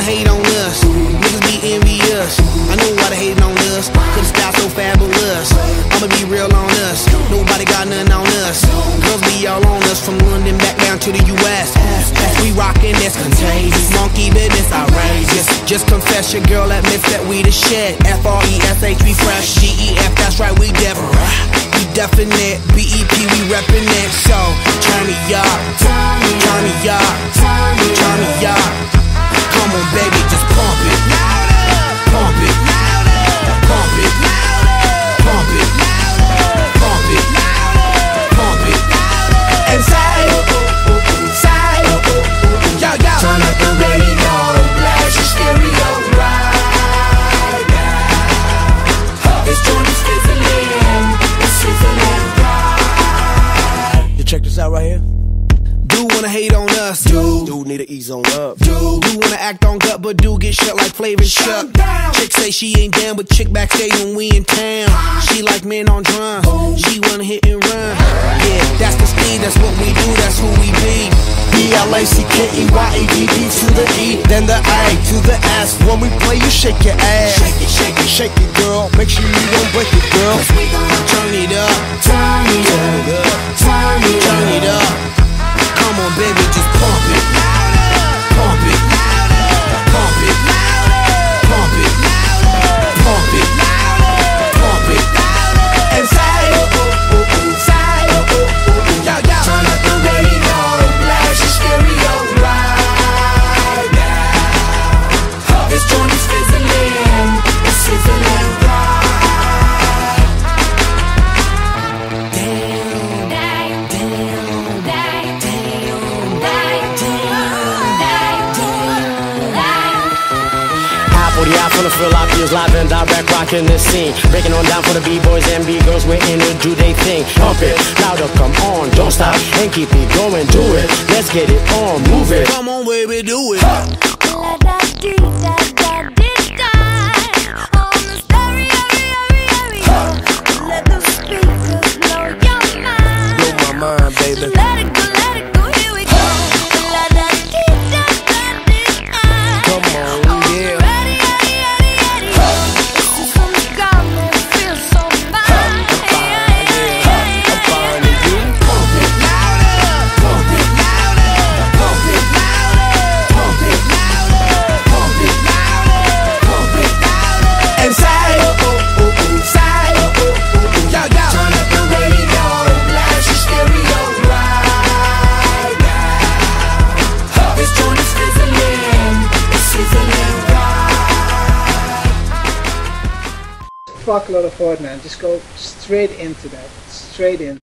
hate on us, niggas be envious. I know why they hating on us, cause the style so fabulous. I'ma be real on us, nobody got nothing on us. Girls be all on us, from London back down to the US. We rockin', that's contagious. Monkey business, outrageous. Just confess your girl admits that we the shit. F-R-E-S-H, we fresh. G-E-F, that's right, we different. We definite. B-E-P, we reppin' it. So, turn me up, turn me up, turn me up. Come on, baby, just pump it, pump it, pump it, pump it, pump it, pump it, and say, yo, yo. Turn up the radio, blast your stereo right now. This joint is fizzling, it's sizzling right. You check this out right here. Do wanna hate on us, Dude need to ease on up. do wanna act on gut, but do get shut like Flavor Shut. Chick say she ain't down, but chick backstage when we in town. She like men on drums, she wanna hit and run. Yeah, that's the speed, that's what we do, that's who we be. B-L-A-C-K-E-Y-E-D-D to the E, then the A to the S. When we play, you shake your ass. Shake it, shake it, Shake it, girl. Make sure you don't break it, girl. we gon' Turn it up, turn it up, turn it turn it up. Come on, baby, just pump it, pump it, pump it, pump it, pump it, pump it, and say, yo, yo. Turn up the radio, blast your stereo right now. This joint is fizzling, it's sizzling right. For the eye, from the feel, I feels live and direct, rocking this scene. Breaking on down for the B-boys and B-girls, we're in to do they thing. Pump it, louder, come on, don't stop, and keep it going, do it. Let's get it on, move it. Come on, baby, do it. Blow my mind, baby. Let it go, here we go. Come on, yeah. This is from the ground, man, it feels so fine. I'm fine with you. Pump it, pump it, pump it, pump it, pump it, pump it, and say, yo, yo. Turn up the radio, blast your stereo right now. This joint is fizzling, it's sizzling right. Fuckload of hard, man. Just go straight into that. Straight in.